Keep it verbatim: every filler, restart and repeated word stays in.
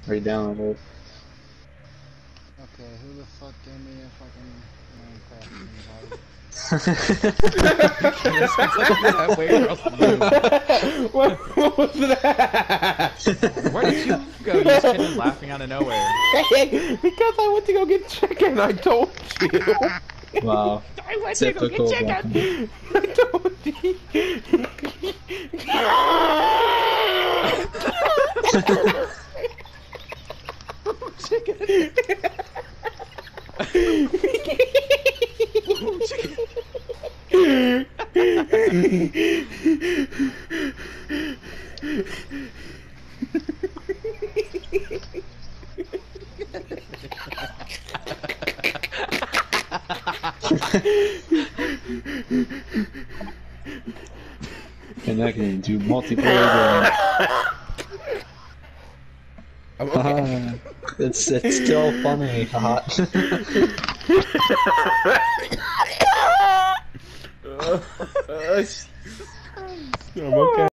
Right down it. Okay, who the fuck gave me a fucking Minecraft invite? That way across the room. What, what was that? Where did you go? You just came in laughing out of nowhere. Because I went to go get chicken, I told you. Wow. I went to go Typical get chicken. I told you. Chicken. Connecting to multiplayer I'm game. okay. Uh, it's it's still funny. Haha. I'm okay.